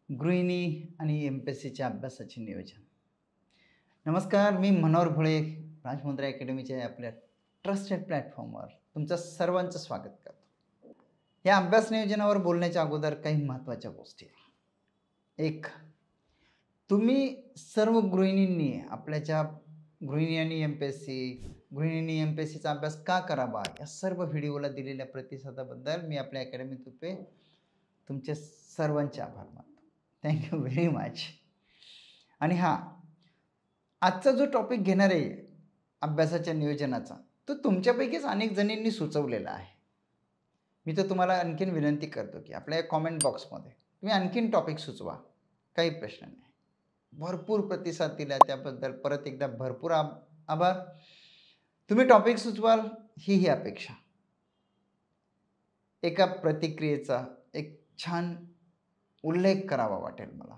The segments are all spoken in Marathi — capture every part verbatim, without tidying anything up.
गृहिणी आणि एम पी एस सीच्या अभ्यासाचे नियोजन. नमस्कार, मी मनोहर भोळे राजमुद्रा अकॅडमीच्या आपल्या ट्रस्टेड प्लॅटफॉर्मवर तुमचं सर्वांचं स्वागत करतो. या अभ्यास नियोजनावर बोलण्याच्या अगोदर काही महत्त्वाच्या गोष्टी. एक, तुम्ही सर्व गृहिणींनी आपल्याच्या गृहिणी आणि एम पी एस सी गृहिणींनी एम पी एस सीचा अभ्यास का करावा या सर्व व्हिडिओला दिलेल्या प्रतिसादाबद्दल मी आपल्या अकॅडमीतर्फे तुमचे सर्वांचे आभार मानतो. Thank you very much. आणि हां, आजचा जो टॉपिक घेणार आहे अभ्यासाच्या नियोजनाचा, तो तुमच्यापैकीच अनेक जणींनी सुचवलेला आहे. मी तर तुम्हाला आणखीन विनंती करतो की आपल्या कॉमेंट बॉक्समध्ये तुम्ही आणखीन टॉपिक सुचवा, काही प्रश्न नाही. भरपूर प्रतिसाद दिला त्याबद्दल परत एकदा भरपूर आभार. तुम्ही टॉपिक सुचवाल ही ही अपेक्षा. एका प्रतिक्रियेचा एक छान उल्लेख करावा वाटेल मला.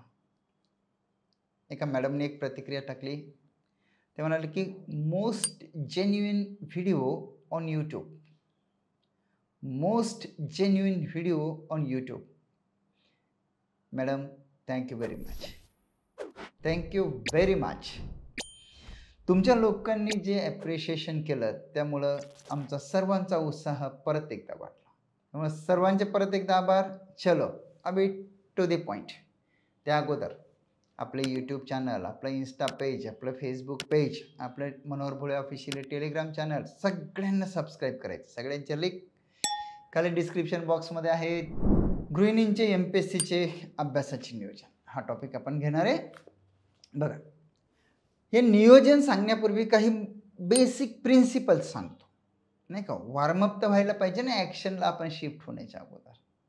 एका मॅडमने एक प्रतिक्रिया टाकली. ते म्हणाले की most genuine video on YouTube most genuine video on YouTube. Madam, thank you very much. Thank you very much. तुमच्या लोकांनी जे ॲप्रिशिएशन केलं त्यामुळं आमचा सर्वांचा उत्साह परत एकदा वाढला. त्यामुळे सर्वांचे परत एकदा आभार. चलो अभी टू दी पॉईंट. त्या अगोदर आपले यूट्यूब चॅनल, आपलं इन्स्टा पेज, आपलं फेसबुक पेज, आपलं Manohar Bhole official Telegram channel सगळ्यांना सबस्क्राईब करायचं. सगळ्यांच्या लिंक खाली डिस्क्रिप्शन बॉक्समध्ये आहे. गृहिणींचे एम पी एस सीचे अभ्यासाचे नियोजन हा टॉपिक आपण घेणार आहे. बघा, हे नियोजन सांगण्यापूर्वी काही बेसिक प्रिन्सिपल्स सांगतो, नाही का. वॉर्मअप तर व्हायला पाहिजे ना ॲक्शनला आपण शिफ्ट होण्याच्या अगोदर.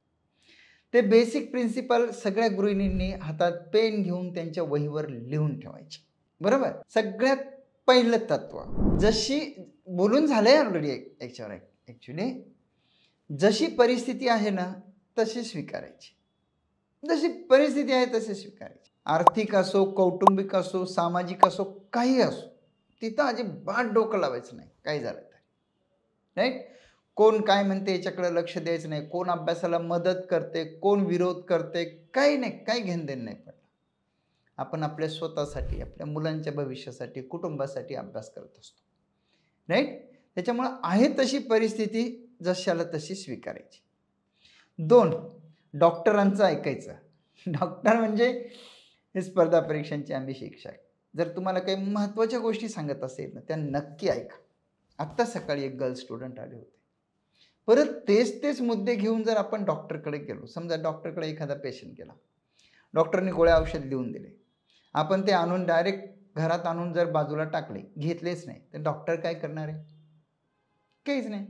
ते बेसिक प्रिन्सिपल सगळ्या गृहिणींनी हातात पेन घेऊन त्यांच्या वहीवर लिहून ठेवायचे, बरोबर. सगळ्यात पहिलं तत्व, जशी बोलून झालंय ऑलरेडी याच्यावर, ॲक्च्युली जशी परिस्थिती आहे ना तशी स्वीकारायची. जशी परिस्थिती आहे तशी स्वीकारायची. आर्थिक असो, कौटुंबिक असो, सामाजिक असो, काही असो, तिथं अजिबात डोकं लावायचं नाही काही झालं तर, राईट. कोण काय म्हणते याच्याकडे लक्ष द्यायचं नाही. कोण अभ्यासाला मदत करते, कोण विरोध करते, काही नाही, काही घेणदेण नाही पडलं. आपण आपल्या स्वतःसाठी, आपल्या मुलांच्या भविष्यासाठी, कुटुंबासाठी अभ्यास करत असतो, राईट. त्याच्यामुळं आहे तशी परिस्थिती जशाला तशी स्वीकारायची. दोन, डॉक्टरांचं ऐकायचं. डॉक्टर म्हणजे हे स्पर्धा परीक्षांचे आम्ही शिक्षक. जर तुम्हाला काही महत्त्वाच्या गोष्टी सांगत असेल ना त्या नक्की ऐका. आत्ता सकाळी एक गर्ल स्टुडंट आले होते. परत तेच तेच मुद्दे घेऊन जर आपण डॉक्टरकडे गेलो, समजा डॉक्टरकडे एखादा पेशंट गेला, डॉक्टरने गोळ्या औषध लिहून दिले, आपण ते आणून डायरेक्ट घरात आणून जर बाजूला टाकले, घेतलेच नाही, तर डॉक्टर काय करणार आहे? काहीच नाही.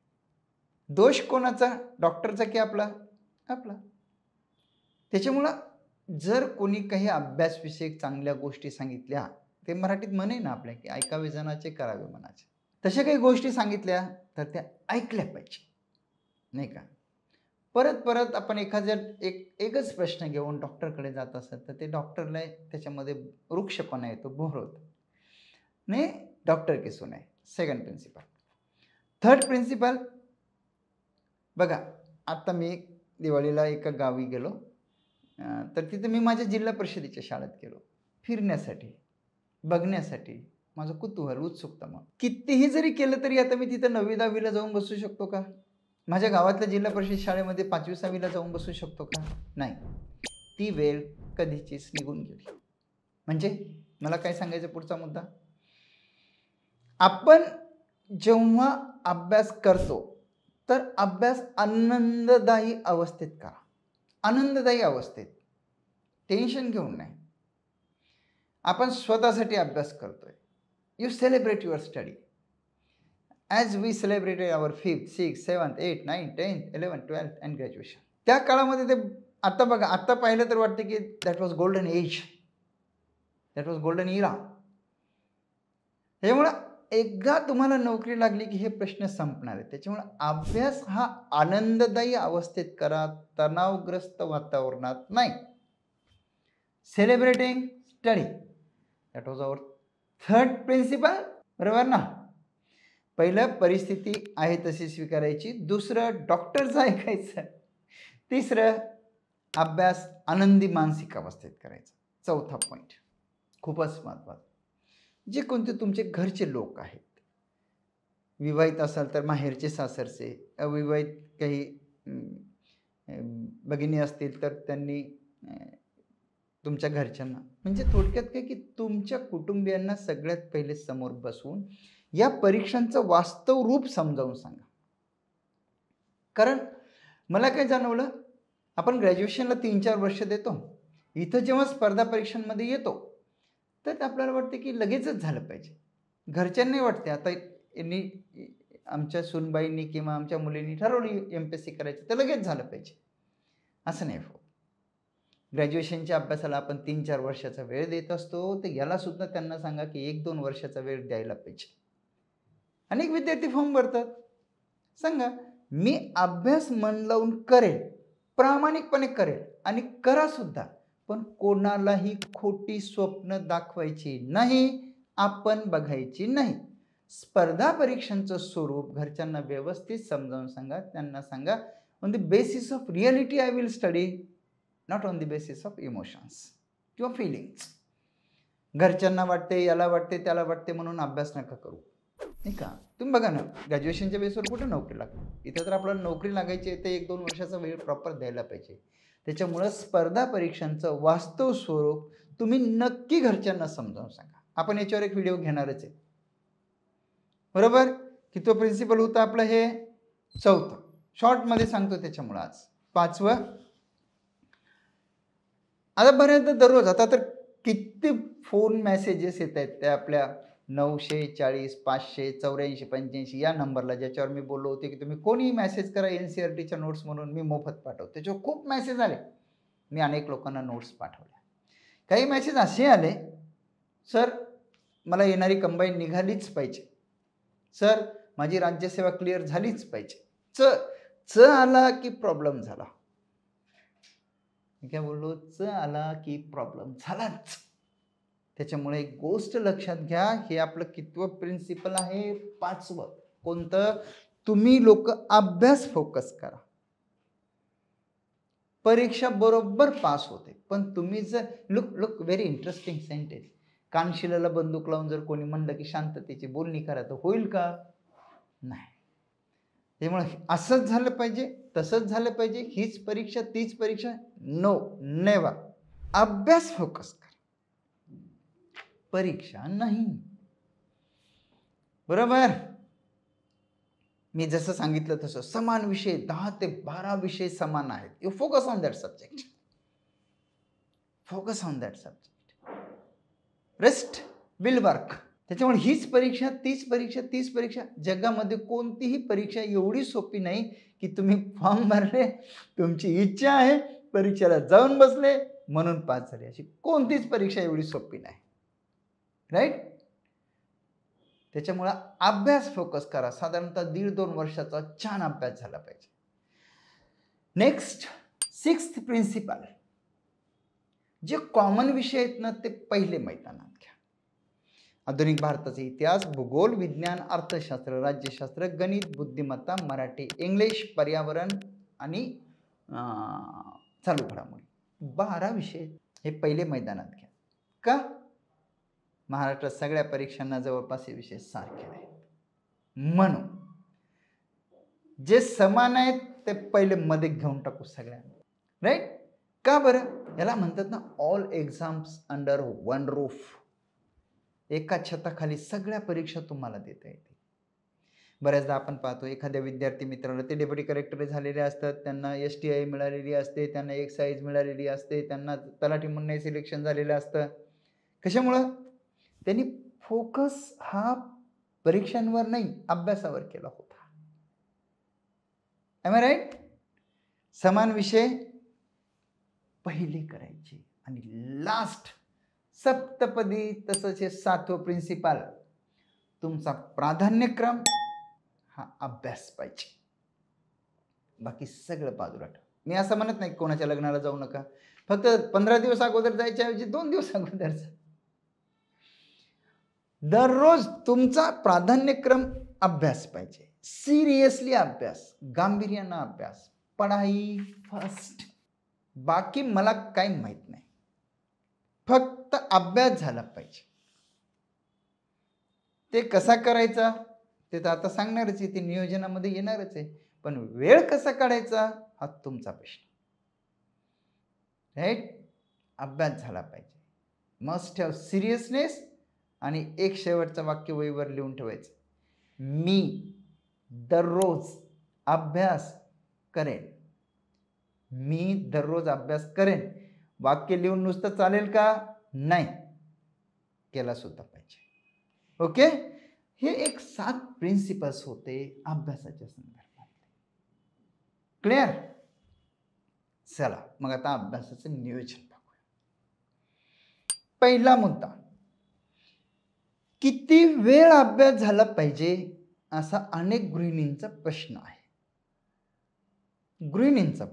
दोष कोणाचा? डॉक्टरचा की आपला? आपला. त्याच्यामुळं जर कोणी काही अभ्यासविषयक चांगल्या गोष्टी सांगितल्या, ते मराठीत म्हणे ना आपल्या की ऐकावे जनाचे करावे मनाचे, तशा काही गोष्टी सांगितल्या तर त्या ऐकल्या पाहिजे, नाही का. परत परत आपण एखाद्या एक एकच प्रश्न घेऊन डॉक्टरकडे जात असेल तर ते डॉक्टरला त्याच्यामध्ये वृक्षपणा येतो, बोर होतं. नाही, डॉक्टर की सुने. Second principal. थर्ड प्रिन्सिपल, बघा, आता मी दिवाळीला एका गावी गेलो, तर तिथे मी माझ्या जिल्हा परिषदेच्या शाळेत गेलो फिरण्यासाठी, बघण्यासाठी. माझं कुतूहल, उत्सुकता. मग कितीही जरी केलं तरी आता मी तिथं नववी दहावीला जाऊन बसू शकतो का? माझ्या गावातल्या जिल्हा परिषद शाळेमध्ये पाचवी सहावीला जाऊन बसू शकतो का? नाही. ती वेळ कधीचीच निघून गेली. म्हणजे मला काय सांगायचं पुढचा मुद्दा, आपण जेव्हा अभ्यास करतो तर अभ्यास आनंददायी अवस्थेत करा. आनंददायी अवस्थेत, टेन्शन घेऊन नाही. आपण स्वतःसाठी अभ्यास करतोय. You celebrate your study as we celebrated our fifth, six, seventh, eight, nine, tenth, eleven, twelfth and graduation. त्या काळामध्ये ते आता बघा, आता पाहिलं तर वाटतं की that was golden age, that was golden era. त्यामुळं एकदा तुम्हाला नोकरी लागली की हे प्रश्न संपणार आहे. त्याच्यामुळे अभ्यास हा आनंददायी अवस्थेत करा, तणावग्रस्त वातावरणात नाही. Celebrating study, that was our third principle, बरोबर ना. पहिलं, परिस्थिती आहे तशी स्वीकारायची. दुसरं, डॉक्टरचं ऐकायचं. तिसरं, अभ्यास आनंदी मानसिक अवस्थेत करायचा. चौथा पॉईंट खूपच महत्त्वाचा. जे कोणते तुमचे घरचे लोक आहेत, विवाहित असाल तर माहेरचे सासरचे, अविवाहित काही भगिनी असतील तर त्यांनी तुमच्या घरच्यांना, म्हणजे थोडक्यात काय की तुमच्या कुटुंबियांना सगळ्यात पहिले समोर बसवून या परीक्षांचं वास्तव रूप समजावून सांगा. कारण मला काय जाणवलं, आपण ग्रॅज्युएशनला तीन चार वर्ष देतो, इथं जेव्हा स्पर्धा परीक्षांमध्ये येतो तर आपल्याला वाटते की लगेचच झालं पाहिजे. घरच्यांनाही वाटते आता यांनी आमच्या सुनबाईंनी किंवा आमच्या मुलींनी ठरवली एम पी एस सी करायचं तर लगेच झालं पाहिजे, असं नाही होत. ग्रॅज्युएशनच्या अभ्यासाला आपण तीन चार वर्षाचा वेळ देत असतो, तर याला सुद्धा त्यांना सांगा की एक दोन वर्षाचा वेळ द्यायला पाहिजे. अनेक विद्यार्थी फॉर्म भरतात, सांगा मी अभ्यास मन लावून करेल, प्रामाणिकपणे करेल आणि करा सुद्धा, पण कोणालाही खोटी स्वप्न दाखवायची नाही, आपण बघायची नाही. स्पर्धा परीक्षांचं स्वरूप घरच्यांना व्यवस्थित समजावून सांगा. त्यांना सांगा on the basis of reality I will study, not on the basis of emotions किंवा फिलिंग्स. घरच्यांना वाटते, याला वाटते, त्याला वाटते म्हणून अभ्यास नका करू, नाही का. तुम्ही बघा ना, ग्रॅज्युएशनच्या बेसवर कुठे नोकरी लागते, इथं तर आपल्याला नोकरी लागायची आहे तर एक दोन वर्षाचा वेळ प्रॉपर द्यायला पाहिजे. त्याच्यामुळं स्पर्धा परीक्षांचं वास्तव स्वरूप तुम्ही नक्की घरच्यांना समजावून सांगा. आपण याच्यावर एक व्हिडिओ घेणारच आहे, बरोबर. की तो प्रिन्सिपल होता आपलं हे चौथं, शॉर्टमध्ये सांगतो. त्याच्यामुळं आज पाचवं. आता बऱ्याचदा दररोज आता तर किती फोन मेसेजेस येत आहेत त्या आपल्या नऊशे चाळीस पाचशे चौऱ्याऐंशी पंच्याऐंशी या नंबरला, ज्याच्यावर मी बोललो होते की तुम्ही कोणीही मेसेज करा एन सी आर टीच्या नोट्स म्हणून, मी मोफत पाठवतो. त्याच्यावर खूप मेसेज आले, मी अनेक लोकांना नोट्स पाठवल्या. काही मेसेज असे आले, सर मला येणारी कंबाईन निघालीच पाहिजे, सर माझी राज्यसेवा क्लिअर झालीच पाहिजे. च च आला की प्रॉब्लेम झाला. मी काय बोललो, च आला की प्रॉब्लेम झालाच. त्याच्यामुळे एक गोष्ट लक्षात घ्या, हे आपलं कितवं प्रिन्सिपल आहे, पाचवं. कोणतं? तुम्ही लोक अभ्यास फोकस करा, परीक्षा बरोबर पास होते. पण तुम्ही जर look look very interesting sentence, कानशिलाला बंदूक लावून जर कोणी म्हणलं की शांततेची बोलणी करा तर होईल का? नाही. त्यामुळे असंच झालं पाहिजे, तसंच झालं पाहिजे, हीच परीक्षा तीच परीक्षा, नो नेव्हर. अभ्यास फोकस करा, परीक्षा नाही, बरोबर. मी जसं सांगितलं तसं समान विषय, दहा ते बारा विषय समान आहेत. You focus on that subject, focus on that subject, rest will work. त्याच्यामुळे हीच परीक्षा तीच परीक्षा तीच परीक्षा, जगामध्ये कोणतीही परीक्षा एवढी सोपी नाही की तुम्ही फॉर्म भरले, तुमची इच्छा आहे, परीक्षेला जाऊन बसले म्हणून पास झाले, अशी कोणतीच परीक्षा एवढी सोपी नाही, राईट. त्याच्यामुळे अभ्यास फोकस करा, साधारणतः दीड दोन वर्षाचा छान अभ्यास झाला पाहिजे. नेक्स्ट सिक्स्थ प्रिन्सिपल, जे कॉमन विषय आहेत ना ते पहिले मैदानात घ्या. आधुनिक भारताचा इतिहास, भूगोल, विज्ञान, अर्थशास्त्र, राज्यशास्त्र, गणित, बुद्धिमत्ता, मराठी, इंग्लिश, पर्यावरण आणि चालू घडामोडी, बारा विषय हे पहिले मैदानात घ्या. का? महाराष्ट्रात सगळ्या परीक्षांना जवळपास हे विषय सारखे आहेत, म्हणून जे समान आहेत ते पहिले मध्ये घेऊन टाकू सगळ्यांना, राईट. का बरं? याला म्हणतात ना all exams under one roof, एका छताखाली सगळ्या परीक्षा तुम्हाला देता येते. बऱ्याचदा आपण पाहतो एखाद्या विद्यार्थी मित्राला ते डेप्युटी कलेक्टर झालेले असतात, त्यांना एस टी आय मिळालेली असते, त्यांना एक्साईज मिळालेली असते, त्यांना तलाठी म्हणून सिलेक्शन झालेलं असतं. कशामुळं? त्यांनी फोकस हा परीक्षांवर नाही अभ्यासावर केला होता. Am I right? समान विषय पहिले करायचे आणि लास्ट सप्तपदी, तसंच हे सातवं प्रिन्सिपल, तुमचा प्राधान्यक्रम हा अभ्यास पाहिजे, बाकी सगळं बाजूला ठेवा. मी असं म्हणत नाही कोणाच्या लग्नाला जाऊ नका, फक्त पंधरा दिवस अगोदर जायच्या ऐवजी दोन दिवस अगोदर जा. दररोज तुमचा प्राधान्यक्रम अभ्यास पाहिजे, सिरियसली अभ्यास, गांभीर्यानं अभ्यास, पढाई फर्स्ट. बाकी मला काही माहित नाही, फक्त अभ्यास झाला पाहिजे. ते कसा करायचा ते तर आता सांगणारच आहे, ते नियोजनामध्ये येणारच आहे. पण वेळ कसा काढायचा हा तुमचा प्रश्न. राईट. अभ्यास झाला पाहिजे. Must have seriousness. आणि एक शेवटचं वाक्य वहीवर लिहून ठेवायचं, मी दररोज अभ्यास करेन. मी दररोज अभ्यास करेन. वाक्य लिहून नुसतं चालेल का? नाही, केला सुद्धा पाहिजे. ओके. हे एक सात प्रिन्सिपल्स होते अभ्यासाच्या संदर्भात. क्लिअर? चला मग आता अभ्यासाचं नियोजन बघूया. पहिला मुद्दा, किती वेळ अभ्यास झाला पाहिजे असा अनेक गृहिणींचा प्रश्न आहे. गृहिणींचा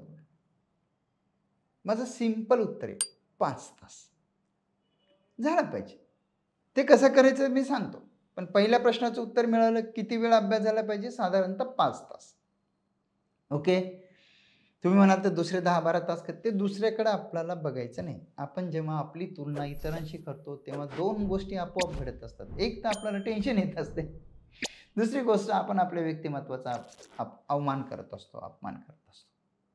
माझं सिंपल उत्तर आहे, पाच तास झाला पाहिजे. ते कसं करायचं मी सांगतो, पण पहिल्या प्रश्नाचं उत्तर मिळालं, किती वेळ अभ्यास झाला पाहिजे? साधारणतः पाच तास. ओके. तुम्ही म्हणाल तर दुसरे दहा बारा तास करते, ते दुसऱ्याकडे आपल्याला बघायचं नाही. आपण जेव्हा आपली तुलना इतरांशी करतो तेव्हा दोन गोष्टी आपोआप घडत असतात. एक तर आपल्याला टेन्शन येत असते, दुसरी गोष्ट आपण आपल्या व्यक्तिमत्वाचा अवमान करत असतो, अपमान करत असतो.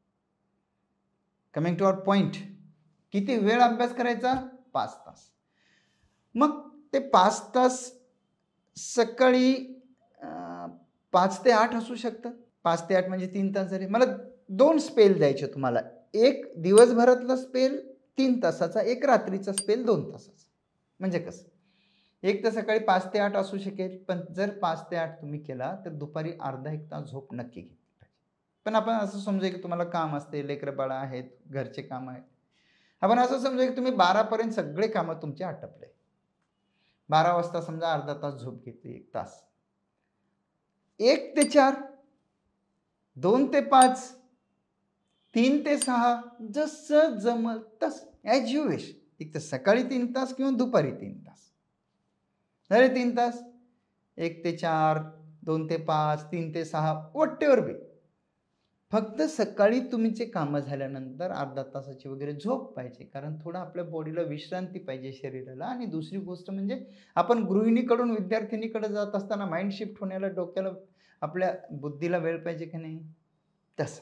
कमिंग टू आवर पॉइंट, किती वेळ अभ्यास करायचा? पाच तास. मग ते पाच तास सकाळी पाच ते आठ असू शकतात. पाच ते आठ म्हणजे तीन तास झाले. मला दोन स्पेल द्यायचे तुम्हाला, एक दिवसभरातला स्पेल तीन तासाचा, एक रात्रीचा स्पेल दोन तासाचा. म्हणजे कसं, एक तर सकाळी पाच ते आठ असू शकेल, पण जर पाच ते आठ तुम्ही केला तर दुपारी अर्धा एक तास झोप नक्की घेतली पाहिजे. पण आपण असं समजूया की तुम्हाला काम असते, लेकरं बाळा आहेत, घरचे काम आहेत. आपण असं समजूया की तुम्ही बारापर्यंत सगळे कामं तुमचे आटपले, बारा वाजता समजा अर्धा तास झोप घेतली, एक तास. एक ते चार, दोन ते पाच, तीन ते सहा, जसं जमल तस, ॲज यू विश. एक तर सकाळी तीन तास किंवा दुपारी तीन तास झाले. तीन तास, एक ते चार, दोन ते पाच, तीन ते सहा, वॉटेवर बी. फक्त सकाळी तुमचे कामं झाल्यानंतर अर्धा तासाची वगैरे झोप पाहिजे, कारण थोडं आपल्या बॉडीला विश्रांती पाहिजे, शरीराला. आणि दुसरी गोष्ट म्हणजे आपण गृहिणीकडून विद्यार्थिनीकडे जात असताना माइंड शिफ्ट होण्याला, डोक्याला, आपल्या बुद्धीला वेळ पाहिजे की नाही, तसं.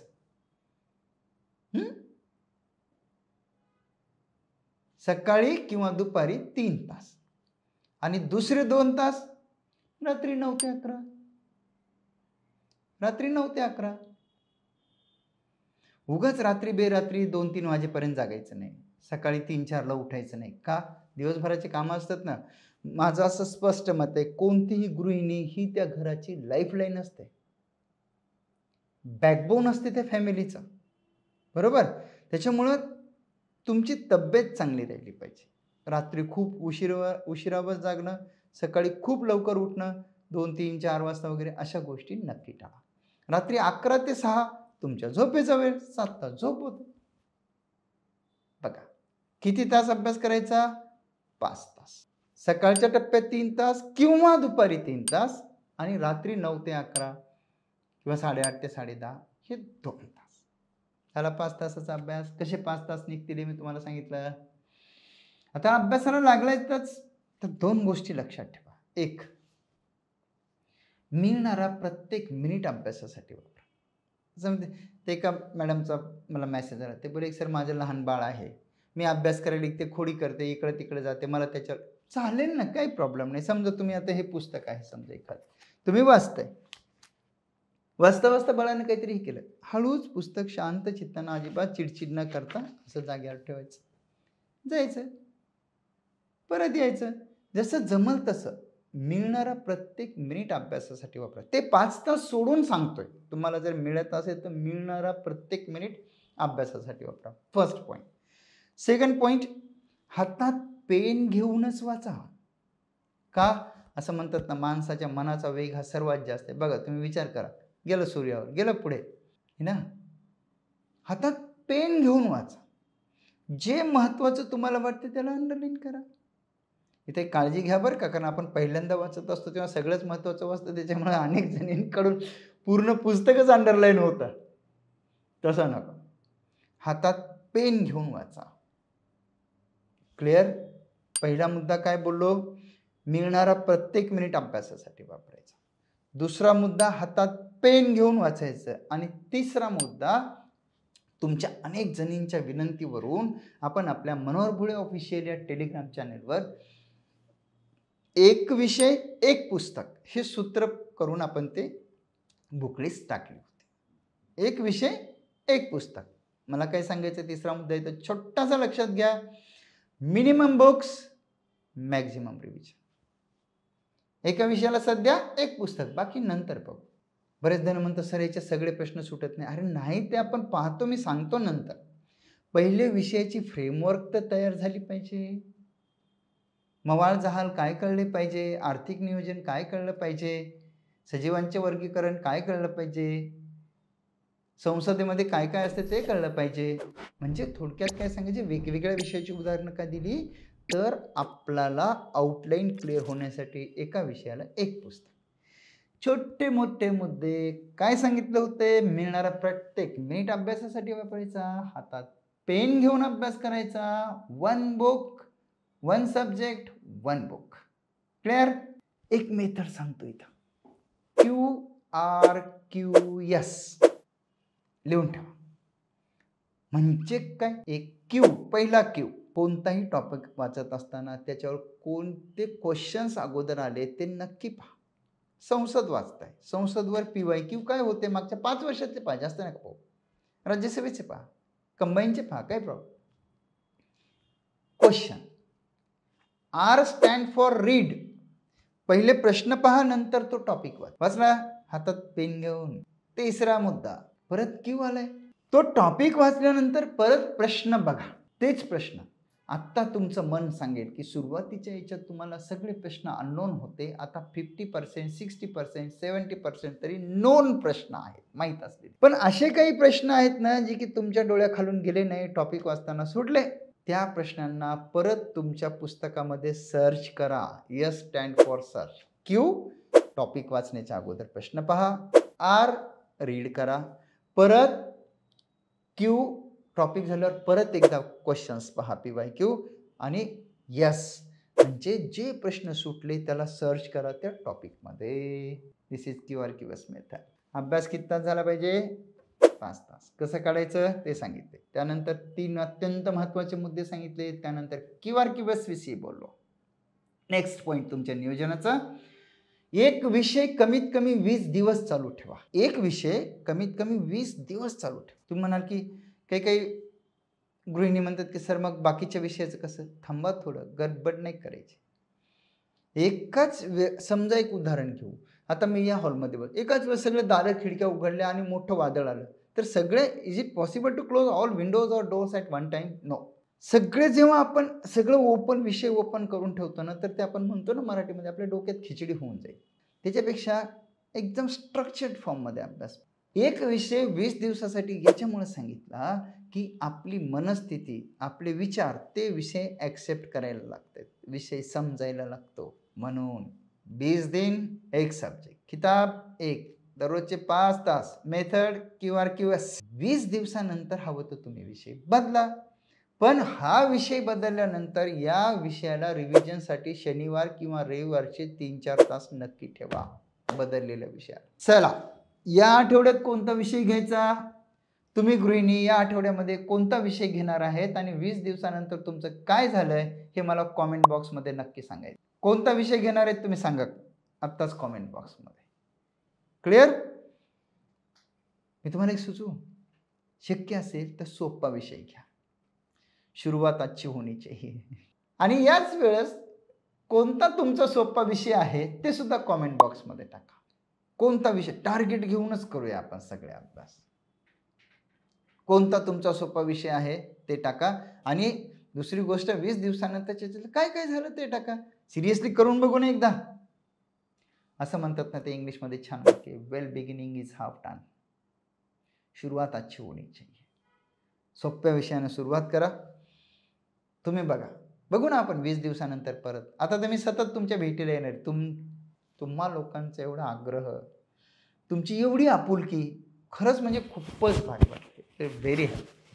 सकाळी किंवा दुपारी तीन तास आणि दुसरे दोन तास रात्री नऊ ते अकरा. रात्री नऊ ते अकरा. उगाच रात्री बेरात्री दोन तीन वाजेपर्यंत जागायचं नाही, सकाळी तीन चारला उठायचं नाही. का? दिवसभराचे कामं असतात ना. माझं असं स्पष्ट मत आहे, कोणतीही गृहिणी ही त्या घराची लाईफलाईन असते, बॅकबोन असते त्या फॅमिलीचा, बरोबर. त्याच्यामुळं तुमची तब्येत चांगली राहिली पाहिजे. रात्री खूप उशिरा उशिरावर जागणं, सकाळी खूप लवकर उठणं, दोन तीन चार वाजता वगैरे अशा गोष्टी नक्की टाळा. रात्री अकरा ते सहा तुमच्या झोपेचा वेळ, सात तास झोप होते. बघा, किती तास अभ्यास करायचा? पाच तास. सकाळच्या टप्प्यात तीन तास किंवा दुपारी तीन तास, आणि रात्री नऊ ते अकरा किंवा साडेआठ ते साडे दहा हे दोन तास. त्याला पाच तासाचा अभ्यास. कसे पाच तास निघतील हे मी तुम्हाला सांगितलं. आता अभ्यासाला लागलायच तर दोन गोष्टी लक्षात ठेवा. एक, मिळणारा प्रत्येक मिनिट अभ्यासासाठी वापरा. समजा ते एका मॅडमचा मला मेसेज आला, ते बोले सर माझं लहान बाळ आहे, मी अभ्यास करायला लिखते, खोडी करते, इकडे तिकडे जाते, मला त्याच्यावर चालेल ना, काही प्रॉब्लेम नाही. समजा तुम्ही आता हे पुस्तक आहे, समजा एखादं तुम्ही वाचताय, वाचता वाचता बाळानं काहीतरी केलं, हळूच पुस्तक शांत चित्तानं, अजिबात चिडचिड न करता असं जागेवर ठेवायचं, जायचं, परत यायचं. जसं जमल तसं मिळणारा प्रत्येक मिनिट अभ्यासासाठी वापरा. ते पाच तास सोडून सांगतोय, तुम्हाला जर मिळत असेल तर मिळणारा प्रत्येक मिनिट अभ्यासासाठी वापरा. First point. सेकंड पॉईंट, हातात पेन घेऊनच वाचा. का? असं म्हणतात ना, माणसाच्या मनाचा वेग हा सर्वात जास्त आहे. बघा, तुम्ही विचार करा, गेलं सूर्यावर, गेलं पुढे, है ना. हातात पेन घेऊन वाचा. जे महत्त्वाचं तुम्हाला वाटतं त्याला अंडरलाईन करा. इथे काळजी घ्या बरं का, कारण आपण पहिल्यांदा वाचत असतो तेव्हा सगळंच महत्त्वाचं वाचतं, त्याच्यामुळे अनेक जणींकडून पूर्ण पुस्तकच अंडरलाईन होतं. तसं नको. हातात पेन घेऊन वाचा. क्लिअर. पहिला मुद्दा काय बोललो, मिळणारा प्रत्येक मिनिट अभ्यासासाठी वापरायचा. दुसरा मुद्दा, हातात पेन घेऊन वाचायचं. आणि तिसरा मुद्दा, तुमच्या अनेक जणींच्या विनंतीवरून आपण आपल्या मनोहर भुळे ऑफिशियल या टेलिग्राम चॅनलवर एक विषय एक पुस्तक हे सूत्र करून आपण ते बुकलिस्ट टाकली होती. एक विषय एक पुस्तक. मला काय सांगायचं, तिसरा मुद्दा येतो, छोटासा लक्षात घ्या, मिनिमम बुक्स मॅक्झिमम रिव्हिजन. एका विषयाला सध्या एक पुस्तक, बाकी नंतर पाहू. बरेच जण म्हणतात सर याचे सगळे प्रश्न सुटत नाही. अरे नाही, ते आपण पाहतो, मी सांगतो नंतर. पहिले विषयाची फ्रेमवर्क तर तयार झाली पाहिजे. मवाळ जहाल काय कळले पाहिजे, आर्थिक नियोजन काय कळलं पाहिजे, सजीवांचे वर्गीकरण काय कळलं पाहिजे, संसदेमध्ये काय काय असते ते कळलं पाहिजे. म्हणजे थोडक्यात काय सांगायचे, वेगवेगळ्या विषयाची उदाहरणं का दिली तर आपल्याला आउटलाईन क्लिअर होण्यासाठी एका विषयाला एक पुस्तक. छोटे मोठे मुद्दे काय सांगितले होते, मिळणारा प्रत्येक मिनिट अभ्यासासाठी वापरायचा. हातात पेन घेऊन अभ्यास करायचा. One book one subject one book. Clear. एक मेथड सांगतो इथं, क्यू आर क्यू एस लिहून ठेवा. म्हणजे काय, एक क्यू, पहिला क्यू, कोणताही टॉपिक वाचत असताना त्याच्यावर कोणते क्वेश्चन्स अगोदर आले ते नक्की पहा. संसद वाचताय, संसदवर पी वाय क्यू काय होते मागच्या पाच वर्षातले पहा, जास्त नका पाहू. राज्यसभेचे पहा, कंबाईनचे पहा, काय problem. Question, R stand for read. पहिले प्रश्न पहा, नंतर तो टॉपिक वाच. वाचला, हातात पेन घेऊन. तिसरा मुद्दा, परत क्यू आलाय, तो टॉपिक वाचल्यानंतर परत प्रश्न बघा. तेच प्रश्न. आत्ता तुमचं मन सांगेल की सुरुवातीच्या याच्यात तुम्हाला सगळे प्रश्न अननोन होते, आता fifty percent sixty percent seventy percent तरी नोन प्रश्न आहेत, माहीत असतील. पण असे काही प्रश्न आहेत ना जे की तुमच्या डोळ्याखालून गेले नाही, टॉपिक वाचताना सुटले. त्या प्रश्नांना परत तुमच्या पुस्तकामध्ये सर्च करा. S stand for search. Q, topic वाचण्याच्या अगोदर प्रश्न पहा. आर, रीड करा. परत क्यू, टॉपिक झाल्यावर परत एकदा क्वेश्चन्स पहा, पी वाय क्यू. आणि यस, म्हणजे जे प्रश्न सुटले त्याला सर्च करा त्या टॉपिकमध्ये. This is Q R Q S method. अभ्यास किती तास झाला पाहिजे, पाच तास. कसं काढायचं ते सांगितले. त्यानंतर तीन अत्यंत महत्त्वाचे मुद्दे सांगितले. त्यानंतर क्यू आर क्यू एस विषयी बोललो. नेक्स्ट पॉईंट तुमच्या नियोजनाचा, एक विषय कमीत कमी वीस दिवस चालू ठेवा. एक विषय कमीत कमी वीस दिवस चालू ठेवा. तुम्ही म्हणाल की काही काही गृहिणी म्हणतात की सर मग बाकीच्या विषयाचं कसं. थांबा थोडं, गडबड नाही करायची. एकाच वे समजा एक उदाहरण घेऊ. आता मी या हॉलमध्ये बघ, एकाच वेळेस सगळे दारं खिडक्या उघडल्या आणि मोठं वादळ आलं, तर सगळे, is it possible to close all windows or doors at one time? No. सगळे जेव्हा आपण सगळं ओपन विषय ओपन करून ठेवतो ना, तर ते आपण म्हणतो ना मराठीमध्ये आपल्या डोक्यात खिचडी होऊन जाईल. त्याच्यापेक्षा एकदम स्ट्रक्चर्ड फॉर्ममध्ये अभ्यास. एक विषय वीस दिवसासाठी याच्यामुळे सांगितला की आपली मनस्थिती, आपले विचार ते विषय ॲक्सेप्ट करायला लागतात, विषय समजायला लागतो. म्हणून वीस दिन एक सब्जेक्ट, किताब एक, दररोजचे पाच तास, method Q R Q S. वीस दिवसानंतर हवं तर तुम्ही विषय बदला, पण हा विषय बदलल्यानंतर या विषयाला रिव्हिजनसाठी शनिवार किंवा रविवारचे तीन चार तास नक्की ठेवा बदललेल्या विषयाला. चला, या आठवड्यात कोणता विषय घ्यायचा, तुम्ही गृहिणी या आठवड्यामध्ये कोणता विषय घेणार आहेत आणि वीस दिवसानंतर तुमचं काय झालंय हे मला कॉमेंट बॉक्समध्ये नक्की सांगायचं. कोणता विषय घेणार आहेत तुम्ही सांगा आत्ताच कॉमेंट बॉक्समध्ये. क्लिअर. मी तुम्हाला एक सुचवू, शक्य असेल तर सोपा विषय घ्या. सुरुवात आजची होणी चाहिए. आणि याच वेळेस कोणता तुमचा सोपा विषय आहे ते सुद्धा कॉमेंट बॉक्समध्ये टाका. कोणता विषय टार्गेट घेऊनच करूया आपण सगळे अभ्यास. कोणता तुमचा सोपा विषय आहे ते टाका. आणि दुसरी गोष्ट, वीस दिवसानंतर काय काय झालं ते टाका. सिरियसली करून बघू ना एकदा. असं म्हणतात ना ते इंग्लिशमध्ये छान वाक्य, well beginning is half done. सुरुवात आजची होणी चाहिए. सोप्या विषयाने सुरुवात करा. तुम्ही बघा, बघू ना आपण वीस दिवसानंतर परत. आता तर मी सतत तुमच्या भेटीला येणार. तुम तुम्हा लोकांचा एवढा आग्रह, तुमची एवढी आपुलकी, खरंच म्हणजे खूपच भारी वाटते. Very happy.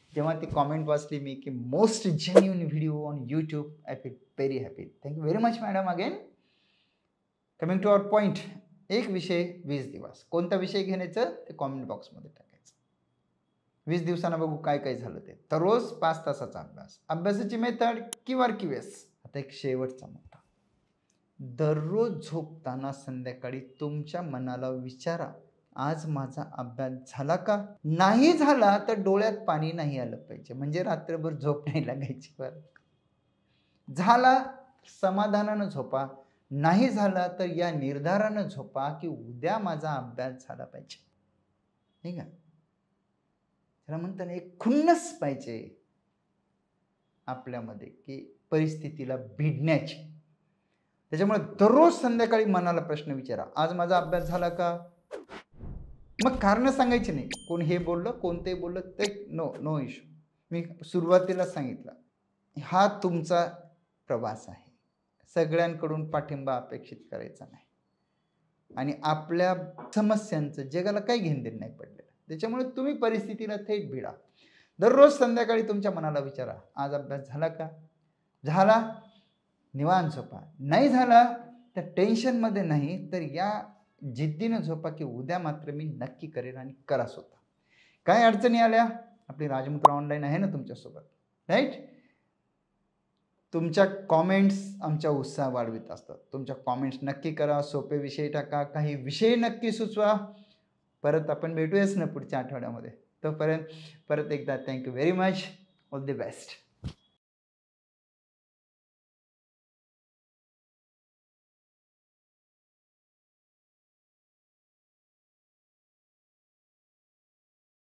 जेव्हा ती कॉमेंट वाचली मी की most genuine video on YouTube, I feel very happy. Thank you very much madam. Again coming to our point, एक विषय वीस दिवस. कोणता विषय घेण्याचं ते कॉमेंट बॉक्समध्ये टाकायचं. वीस दिवसांना बघू काय काय झालं ते. तर रोज पाच तासाचा अभ्यास, अभ्यासाची मेथड किंवा क्यूएस. आता एक शेवटचा मुद्दा, दररोज झोपताना संध्याकाळी तुमच्या मनाला विचारा, आज माझा अभ्यास झाला का? नाही झाला तर डोळ्यात पाणी नाही आलं पाहिजे, म्हणजे रात्रभर झोप नाही लागायची. बरं, झाला समाधानानं झोपा, नाही झाला तर या निर्धारानं झोपा की उद्या माझा अभ्यास झाला पाहिजे. नाही का? त्याला म्हणताना एक खुन्नस पाहिजे आपल्यामध्ये की परिस्थितीला भिडण्याची. त्याच्यामुळे दररोज संध्याकाळी मनाला प्रश्न विचारा, आज माझा अभ्यास झाला का? मग कारण सांगायची नाही, कोण हे बोललं कोण ते बोललं ते नो नो इश्यू. मी सुरुवातीला सांगितलं, हा तुमचा प्रवास आहे, सगळ्यांकडून पाठिंबा अपेक्षित करायचा नाही आणि आपल्या समस्यांचं जगाला काही घेणं देणं नाही पडलेलं. त्याच्यामुळे तुम्ही परिस्थितीला थेट भिडा. दररोज संध्याकाळी तुमच्या मनाला विचारा, आज अभ्यास झाला का? झाला, निवांत झोपा. नाही झाला तर टेन्शनमध्ये नाही, तर या जिद्दीनं झोपा की उद्या मात्र मी नक्की करेन आणि करा स्वतः. काय अडचणी आल्या, आपली राजमुद्रा ऑनलाईन आहे ना तुमच्यासोबत, राईट? तुमच्या कॉमेंट्स आमच्या उत्साह वाढवित असतात. तुमच्या कॉमेंट्स नक्की करा, सोपे विषय टाका, काही विषय नक्की सुचवा. परत आपण भेटूयाच ना पुढच्या आठवड्यामध्ये. तोपर्यंत परत एकदा thank you very much. All the best.